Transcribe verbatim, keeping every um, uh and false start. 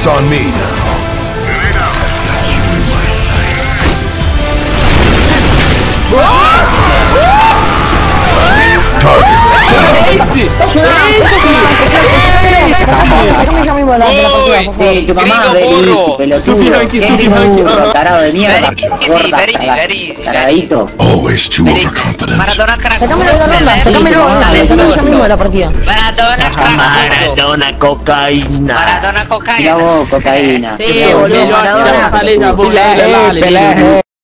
on me now. I've got you in my sights. Target Sí, tu mamá, burro. pelotudo. Pelotudo, tarado de mierda. Gorda, taradito. always too overconfident. Maradona crack. Sacámelo de la ronda, sacámelo, sacámelo ya mismo de la partida. Maradona crack. Maradona cocaína. Maradona Mira cocaína. vos, cocaína. Sí, boludo, Maradona. Pelé, Pelé.